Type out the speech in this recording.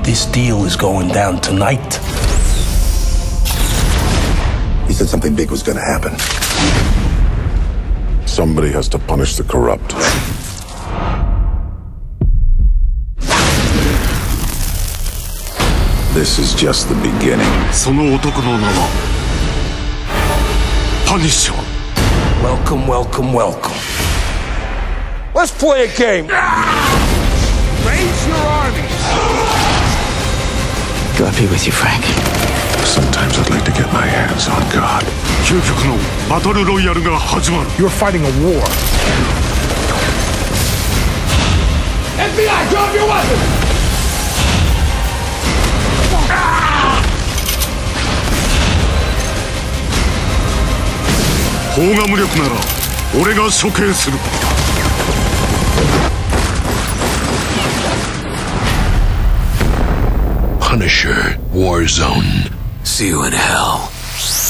This deal is going down tonight. He said something big was gonna happen. Somebody has to punish the corrupt. This is just the beginning. その男の名はパニッシャー。 Welcome, welcome, welcome. Let's play a game. Raise your armies. God be with you, Frank. Sometimes I'd like to get my hands on God. 究極のバトルロイヤルが始まる。 You're fighting a war. FBI, drop your weapons! 砲が無力なら俺が処刑する。 Punisher Warzone. See you in hell.